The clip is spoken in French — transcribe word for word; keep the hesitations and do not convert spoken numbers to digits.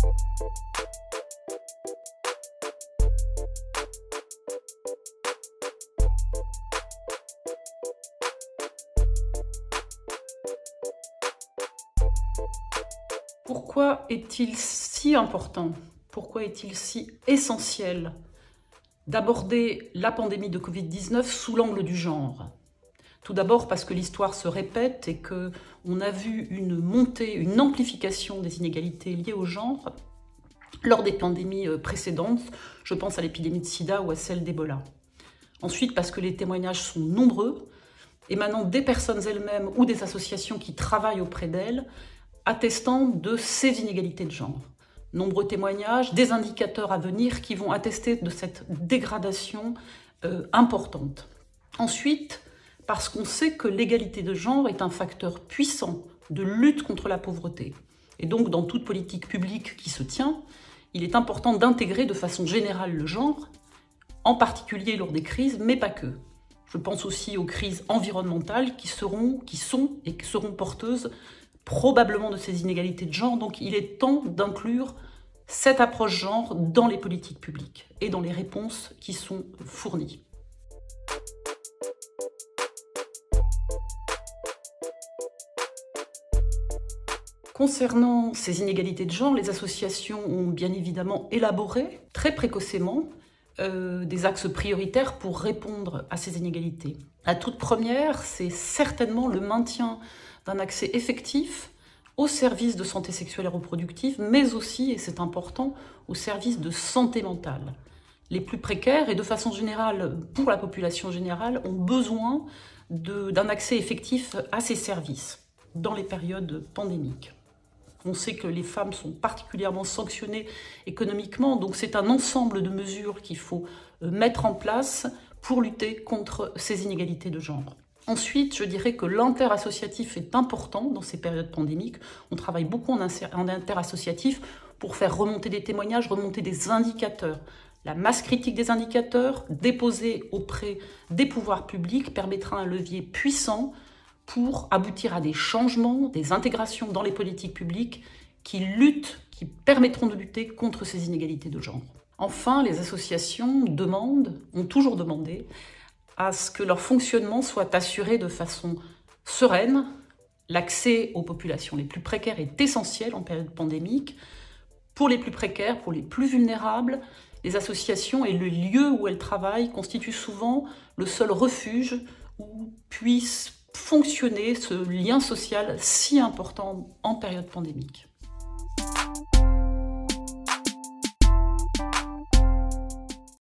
Pourquoi est-il si important, pourquoi est-il si essentiel d'aborder la pandémie de Covid dix-neuf sous l'angle du genre? Tout d'abord parce que l'histoire se répète et qu'on a vu une montée, une amplification des inégalités liées au genre lors des pandémies précédentes. Je pense à l'épidémie de sida ou à celle d'Ebola. Ensuite, parce que les témoignages sont nombreux, émanant des personnes elles-mêmes ou des associations qui travaillent auprès d'elles, attestant de ces inégalités de genre. Nombreux témoignages, des indicateurs à venir qui vont attester de cette dégradation euh, importante. Ensuite, parce qu'on sait que l'égalité de genre est un facteur puissant de lutte contre la pauvreté. Et donc, dans toute politique publique qui se tient, il est important d'intégrer de façon générale le genre, en particulier lors des crises, mais pas que. Je pense aussi aux crises environnementales qui seront, qui sont et qui seront porteuses probablement de ces inégalités de genre. Donc il est temps d'inclure cette approche genre dans les politiques publiques et dans les réponses qui sont fournies. Concernant ces inégalités de genre, les associations ont bien évidemment élaboré très précocement euh, des axes prioritaires pour répondre à ces inégalités. La toute première, c'est certainement le maintien d'un accès effectif aux services de santé sexuelle et reproductive, mais aussi, et c'est important, aux services de santé mentale. Les plus précaires, et de façon générale pour la population générale, ont besoin d'un accès effectif à ces services dans les périodes pandémiques. On sait que les femmes sont particulièrement sanctionnées économiquement, donc c'est un ensemble de mesures qu'il faut mettre en place pour lutter contre ces inégalités de genre. Ensuite, je dirais que l'interassociatif est important dans ces périodes pandémiques. On travaille beaucoup en interassociatif pour faire remonter des témoignages, remonter des indicateurs. La masse critique des indicateurs déposée auprès des pouvoirs publics permettra un levier puissant pour aboutir à des changements, des intégrations dans les politiques publiques qui luttent, qui permettront de lutter contre ces inégalités de genre. Enfin, les associations demandent, ont toujours demandé, à ce que leur fonctionnement soit assuré de façon sereine. L'accès aux populations les plus précaires est essentiel en période pandémique. Pour les plus précaires, pour les plus vulnérables, les associations et le lieu où elles travaillent constituent souvent le seul refuge où puisse fonctionner ce lien social si important en période pandémique.